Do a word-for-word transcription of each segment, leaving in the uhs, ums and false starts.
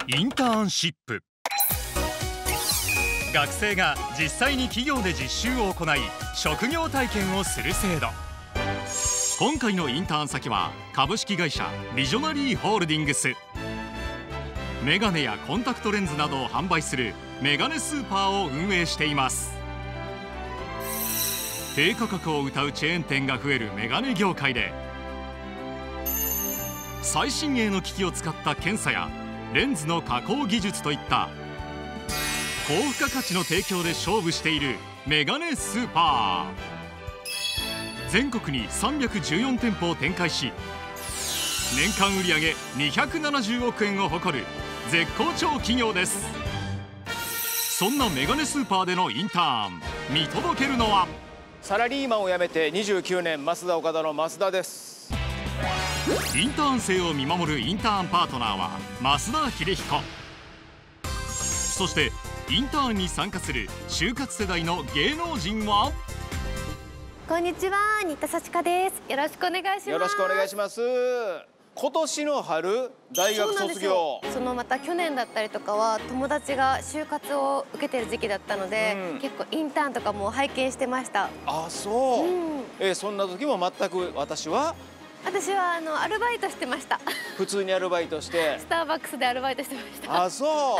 インターンシップ。学生が実際に企業で実習を行い職業体験をする制度。今回のインターン先は株式会社ビジョナリーホールディングス。メガネやコンタクトレンズなどを販売するメガネスーパーを運営しています。低価格を謳うチェーン店が増えるメガネ業界で、最新鋭の機器を使った検査やレンズの加工技術といった高付加価値の提供で勝負しているメガネスーパー。全国にさんびゃくじゅうよん店舗を展開し、年間売上にひゃくななじゅうおくえんを誇る絶好調企業です。そんなメガネスーパーでのインターン、見届けるのはサラリーマンを辞めてにじゅうきゅうねん、増田岡田の増田です。 インターン生を見守るインターンパートナーは増田秀彦。そしてインターンに参加する就活世代の芸能人は、 こんにちは、新田幸香です。よろしくお願いします。 よろしくお願いします。今年の春大学卒業。 そのまた去年だったりとかは友達が就活を受けてる時期だったので、うん、結構インターンとかも拝見してました。 あ、そう、うん、えー、そんな時も全く私は私はあのアルバイトしてました。 普通にアルバイトしてスターバックスでアルバイトしてました。 あ、そう、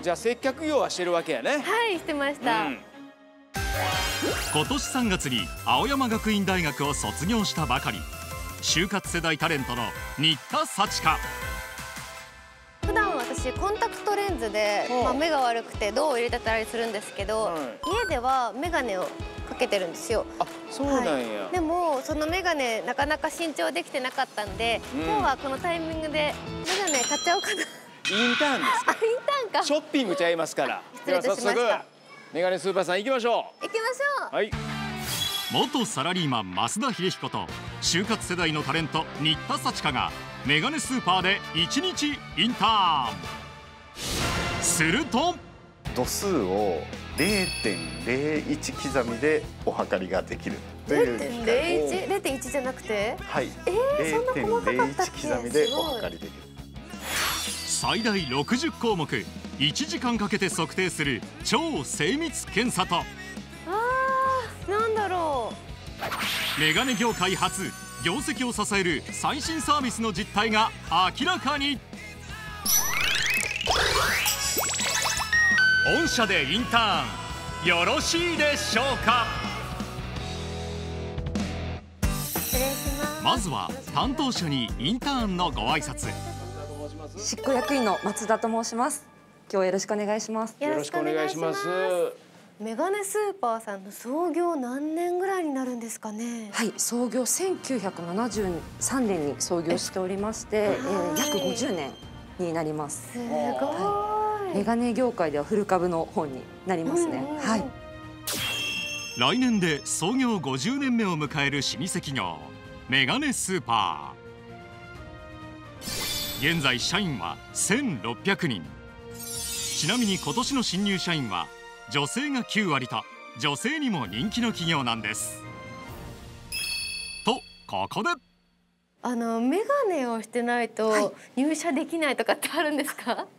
じゃあ接客業はしてるわけやね。 はい、してました、うん、 今年さんがつに青山学院大学を卒業したばかり、就活世代タレントの新田幸香。 普段私コンタクトレンズで、まあ、目が悪くて銅を入れてたりするんですけど、はい、家では眼鏡をかけてるんですよ。 あ、そうなんや、はい、 でもその眼鏡なかなか新調できてなかったんで、うん、今日はこのタイミングで眼鏡買っちゃおうかな。インターンですか。 あ、インターンか。 ショッピングちゃいますから。 失礼いたしました。 メガネスーパーさん行きましょう。行きましょう。 はい。 元サラリーマン増田秀彦と就活世代のタレント新田幸香がメガネスーパーでいちにちインターン。すると度数を れいてんれいいち 刻みでお測りができるという。 れいてんれいいち？ れいてんいち じゃなくて、 はい、 えー、 れいてんれいいち 刻みでお測りできる。 最大ろくじゅっこうもくいちじかんかけて測定する超精密検査と、 あー、なんだろう、メガネ業界初業績を支える最新サービスの実態が明らかに。御社でインターンよろしいでしょうか。 失礼します。 まずは担当者にインターンのご挨拶。 執行役員の松田と申します。今日はよろしくお願いします。 よろしくお願いします。 メガネスーパーさんの創業何年ぐらいになるんですかね。 はい、創業せんきゅうひゃくななじゅうさんねんに創業しておりまして、えー、約ごじゅうねんになります。 すごい、 はい、メガネ業界では古株の本になりますね。はい。 来年で創業ごじゅうねんめを迎える老舗企業メガネスーパー。現在社員はせんろっぴゃくにん。ちなみに今年の新入社員は女性がきゅうわりと女性にも人気の企業なんです。とここであのメガネをしてないと入社できないとかってあるんですか？はい、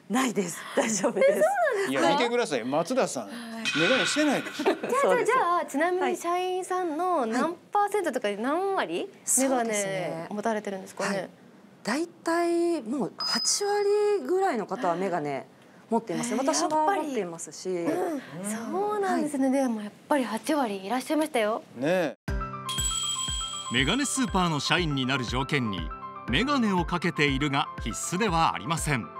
ないです。大丈夫です。そうなんですか？いや、見てください、松田さん、はい、メガネしてないです。じゃあじゃあちなみに社員さんの何パーセントとか何割メガネ持たれてるんですかね？ だいたいもうはちわりぐらいの方はメガネ持っています。私も持っていますし、うん、 そうなんですね。はい、でもやっぱりはちわりいらっしゃいましたよ。 ね。 メガネスーパーの社員になる条件にメガネをかけているが必須ではありません。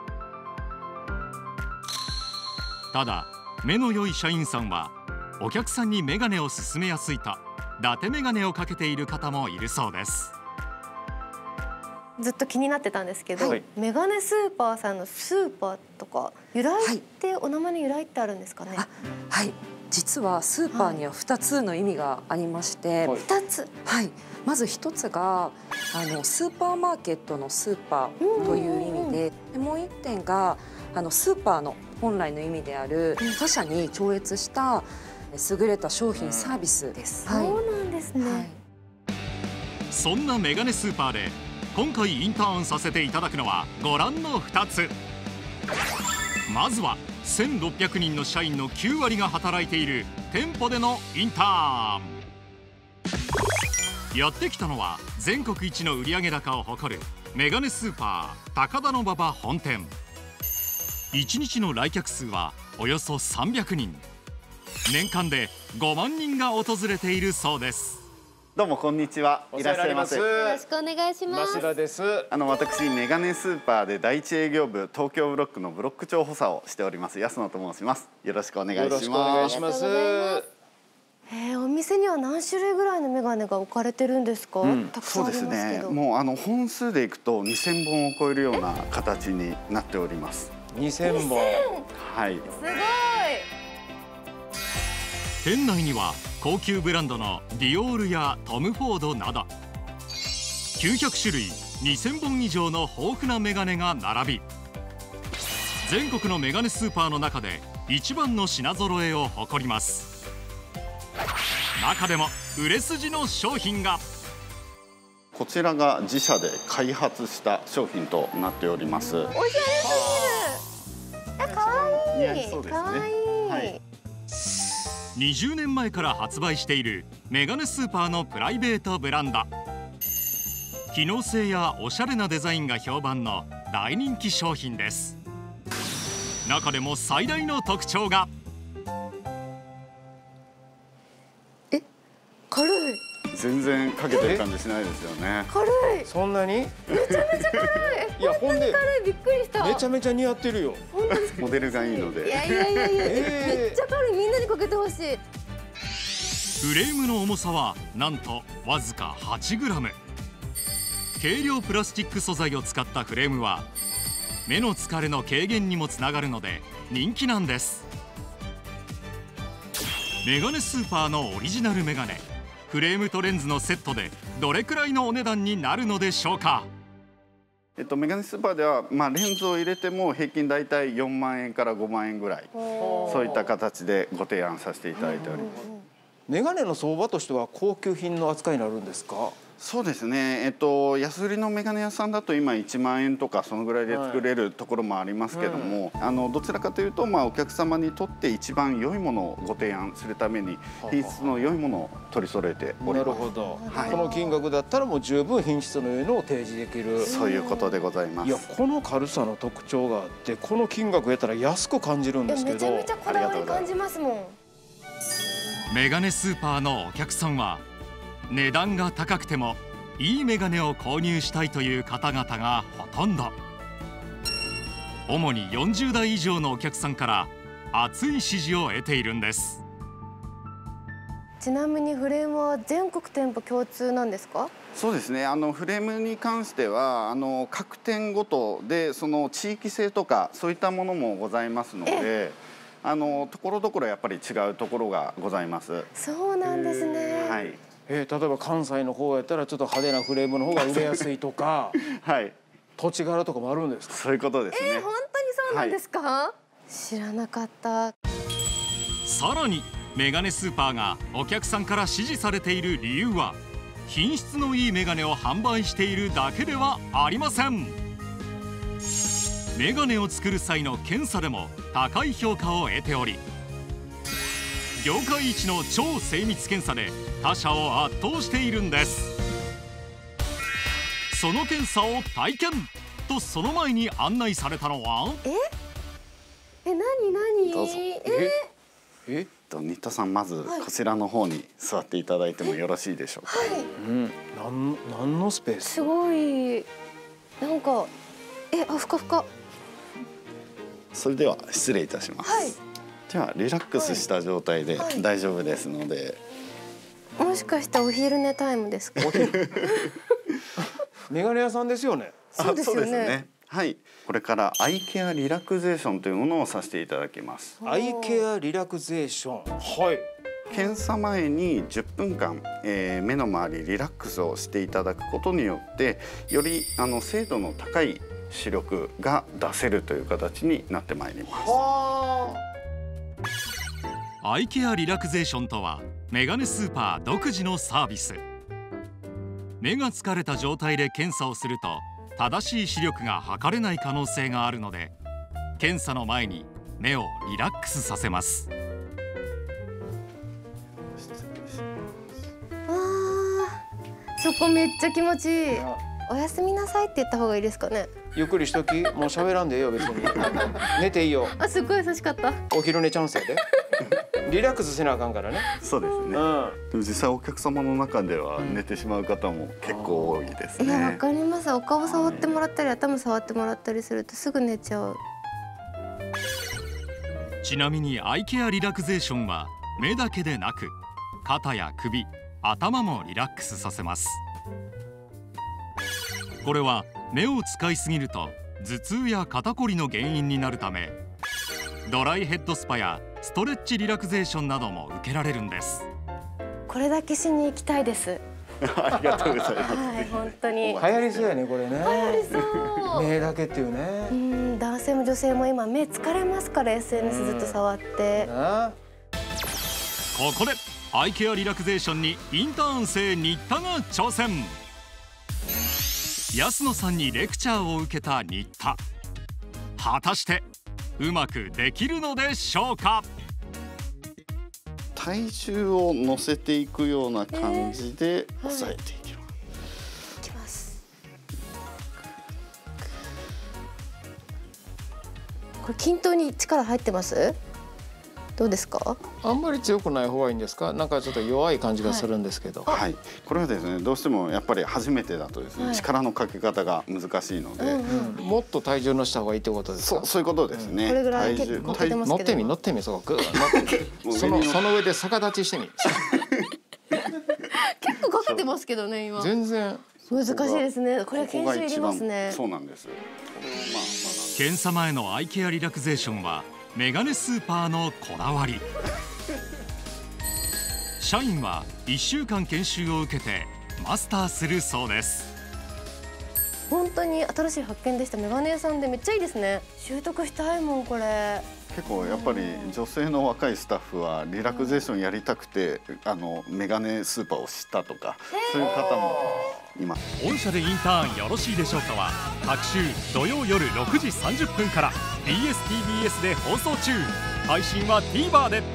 ただ目の良い社員さんはお客さんにメガネを勧めやすいと伊達メガネをかけている方もいるそうです。 ずっと気になってたんですけど、はい、メガネスーパーさんのスーパーとか由来って、はい、お名前の由来ってあるんですかね？ はい、実はスーパーにはふたつの意味がありまして、 ふたつ、 はい、まずひとつがあのスーパーマーケットのスーパーという意味で、でもういってんがあのスーパーの本来の意味である他社に超越した優れた商品サービスです。 そうなんですね。はい、 そんなメガネスーパーで今回インターンさせていただくのはご覧のふたつ。 まずはせんろっぴゃくにんの社員のきゅうわりが働いている店舗でのインターン。やってきたのは全国一の売上高を誇るメガネスーパー高田馬場本店。いちにちの来客数はおよそさんびゃくにん。年間でごまんにんが訪れているそうです。 どうもこんにちは。いらっしゃいませ。 よろしくお願いします。 増田です。 あの私メガネスーパーで第一営業部東京ブロックのブロック長補佐をしております安野と申します。よろしくお願いします。 よろしくお願いします。 えー、お店には何種類ぐらいのメガネが置かれてるんですか？うん、たくさんありますけど。 そうですね。もうあの本数でいくとにせんぼんを超えるような形になっております。 にせんぼん。 はい。 すごい。 店内には高級ブランドのディオールやトム・フォードなどきゅうひゃくしゅるいにせんぼん以上の豊富なメガネが並び、全国のメガネスーパーの中で一番の品揃えを誇ります。中でも売れ筋の商品がこちらが自社で開発した商品となっております。 おしゃれすぎる。あ、可愛い。 似合いそうですね。 可愛い。 はい。 にじゅうねんまえから発売しているメガネスーパーのプライベートブランド。機能性やおしゃれなデザインが評判の大人気商品です。中でも最大の特徴がえ、軽い。 全然かけてる感じしないですよね。 軽い。 そんなに？ めちゃめちゃ軽い。 いやほんで軽い、びっくりした。 めちゃめちゃ似合ってるよ。 モデルがいいので。 いやいやいやいや、 えーめっちゃ軽い。みんなにかけてほしい。 フレームの重さはなんとわずか はちグラム。軽量プラスチック素材を使ったフレームは目の疲れの軽減にもつながるので人気なんです。メガネスーパーのオリジナルメガネ、フレームとレンズのセットでどれくらいのお値段になるのでしょうか？ えっと、メガネスーパーでは、まあ、レンズを入れても平均だいたいよんまんえんからごまんえんぐらい、そういった形でご提案させていただいております。 メガネの相場としては高級品の扱いになるんですか？ そうですね、えっと、安売りのメガネ屋さんだと今いちまんえんとかそのぐらいで作れるところもありますけども、はい、あのどちらかというと、まあ、お客様にとって一番良いものをご提案するために品質の良いものを取り揃えております。 なるほど、 はい、 この金額だったらもう十分品質の良いのを提示できる。 そういうことでございます。 いやこの軽さの特徴があってこの金額やったら安く感じるんですけど、 めちゃめちゃこだわり感じますもん。 メガネスーパーのお客さんは値段が高くてもいいメガネを購入したいという方々がほとんど。主によんじゅうだい以上のお客さんから熱い支持を得ているんです。 ちなみにフレームは全国店舗共通なんですか？ そうですね、あのフレームに関してはあの各店ごとでその地域性とかそういったものもございますので、あのところどころやっぱり違うところがございます。 そうなんですね。 はい。 えー、例えば関西の方やったらちょっと派手なフレームの方が売れやすいとか、 はい、 土地柄とかもあるんですか？ そういうことですね。 えー、本当にそうなんですか？はい、知らなかった。 さらにメガネスーパーがお客さんから支持されている理由は品質のいいメガネを販売しているだけではありません。メガネを作る際の検査でも高い評価を得ており、業界一の超精密検査で他社を圧倒しているんです。その検査を体験とその前に案内されたのはええ、なになに？ どうぞ。 ええと新田さん、まずこちらの方に座っていただいてもよろしいでしょうか？ はい。 うん、なんなんのスペース？ すごい。なんかえ、あ、ふかふか。 それでは失礼いたします。 はい。 ではリラックスした状態で大丈夫ですので。 もしかしてお昼寝タイムですか？ メガネ屋さんですよね。 そうですよね。 はい、これからアイケアリラクゼーションというものをさせていただきます。 アイケアリラクゼーション。はい。 検査前にじゅっぷんかん、えー、目の周りリラックスをしていただくことによってよりあの精度の高い視力が出せるという形になってまいります。 アイケアリラクゼーションとはメガネスーパー独自のサービス。目が疲れた状態で検査をすると正しい視力が測れない可能性があるので、 検査の前に目をリラックスさせます。 あー、そこめっちゃ気持ちいい。おやすみなさいって言った方がいいですかね。 ゆっくりしとき、もう喋らんでいいよ別に。寝ていいよ。 あ、すっごい優しかった。 お昼寝チャンスやで。リラックスせなあかんからね。 そうですね。 うん。 でも実際お客様の中では寝てしまう方も結構多いですいや、わね。 かります。お顔触ってもらったり、頭触ってもらったりするとすぐ寝ちゃう。 ちなみにアイケアリラクゼーションは目だけでなく肩や首、頭もリラックスさせます。これは目を使いすぎると頭痛や肩こりの原因になるため、ドライヘッドスパやストレッチリラクゼーションなども受けられるんです。 これだけしに行きたいです。 ありがとうございます。 はい、本当に。 流行りそうやねこれね。流行りそう。 目だけっていうね。 うん、男性も女性も今目疲れますから エスエヌエス ずっと触って。 なあ。 ここでアイケアリラクゼーションにインターン生新田が挑戦。安野さんにレクチャーを受けた新田。果たしてうまくできるのでしょうか。 体重を乗せていくような感じで押さえていきます。 いきます。これ均等に力入ってます？どうですか？ あんまり強くない方がいいんですか？なんかちょっと弱い感じがするんですけど。 はい、これはですね、どうしてもやっぱり初めてだとですね、はい、力のかけ方が難しいので、 うんうん、 もっと体重乗せた方がいいってことですか？ そう、そういうことですね。 うん、これぐらい体重乗ってますけど、 乗ってみ乗ってみ、そうグー乗ってみそのその上で逆立ちしてみ。 結構かけてますけどね今。 全然難しいですね。これ研修いりますね。 そうなんです。まあ、 検査前のアイケアリラクゼーションはメガネスーパーのこだわり。社員はいっしゅうかん研修を受けてマスターするそうです。 本当に新しい発見でした。メガネ屋さんでめっちゃいいですね。習得したいもんこれ。 結構やっぱり女性の若いスタッフはリラクゼーションやりたくて、あのメガネスーパーを知ったとか、そういう方もいます。 御社でインターンよろしいでしょうかは各週土曜夜ろくじさんじゅっぷんから ビーエスティービーエス で放送中。配信は ティーバー で。